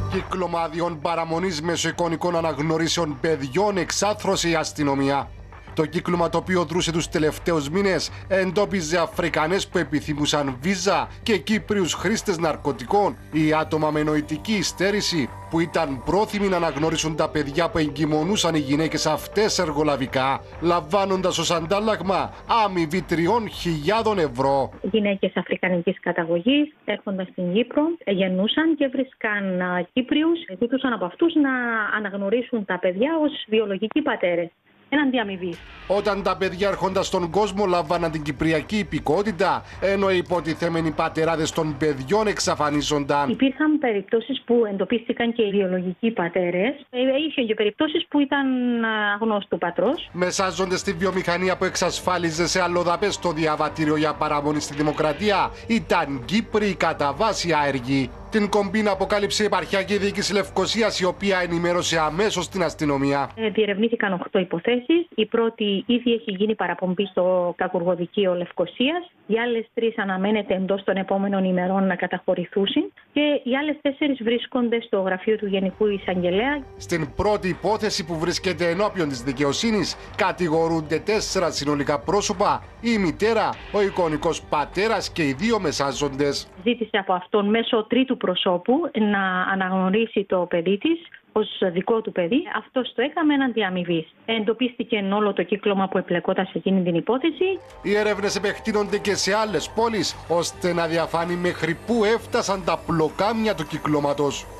Κύκλωμα αδειών παραμονής μέσω εικονικών αναγνωρίσεων παιδιών εξάθρωσε η αστυνομία. Το κύκλωμα, το οποίο δρούσε τους τελευταίους μήνες, εντόπιζε Αφρικανές που επιθυμούσαν βίζα και Κύπριους χρήστες ναρκωτικών ή άτομα με νοητική υστέρηση που ήταν πρόθυμοι να αναγνωρίσουν τα παιδιά που εγκυμονούσαν οι γυναίκες αυτές εργολαβικά, λαμβάνοντας ως αντάλλαγμα αμοιβή 3.000 ευρώ. Γυναίκες αφρικανικής καταγωγής έρχονταν στην Κύπρο, γεννούσαν και βρίσκαν Κύπριους, ζητούσαν από αυτούς να αναγνωρίσουν τα παιδιά ως βιολογικοί πατέρες. Έναντι αμοιβής. Όταν τα παιδιά έρχονταν στον κόσμο λαμβάναν την κυπριακή υπηκότητα, ενώ οι υποτιθέμενοι πατεράδες των παιδιών εξαφανίζονταν. Υπήρχαν περιπτώσεις που εντοπίστηκαν και οι βιολογικοί πατέρες. Είχε και περιπτώσεις που ήταν αγνώστου πατρός. Μεσάζονται στη βιομηχανία που εξασφάλιζε σε αλλοδαπές το διαβατήριο για παραμονή στη δημοκρατία, ήταν Κύπροι κατά βάση άεργοι. Την κομπίνα αποκάλυψε η επαρχιακή διοίκηση Λευκωσίας, η οποία ενημέρωσε αμέσως την αστυνομία. Διερευνήθηκαν 8 υποθέσεις. Η πρώτη ήδη έχει γίνει παραπομπή στο Κακουργοδικείο Λευκωσίας. Οι άλλες 3 αναμένεται εντός των επόμενων ημερών να καταχωρηθούν και οι άλλες 4 βρίσκονται στο γραφείο του Γενικού Εισαγγελέα. Στην πρώτη υπόθεση που βρίσκεται ενώπιον της δικαιοσύνης, κατηγορούνται 4 συνολικά πρόσωπα, η μητέρα, ο εικονικός πατέρας και οι 2 μεσάζοντες. Ζήτησε από αυτόν μέσω τρίτου προσώπου να αναγνωρίσει το παιδί της ως δικό του παιδί. Αυτός το έκαμε έναντι αμοιβής. Εντοπίστηκε όλο το κύκλωμα που επλεκόταν σε εκείνη την υπόθεση. Οι έρευνες επεκτείνονται και σε άλλες πόλεις, ώστε να διαφάνει μέχρι πού έφτασαν τα πλοκάμια του κυκλώματος.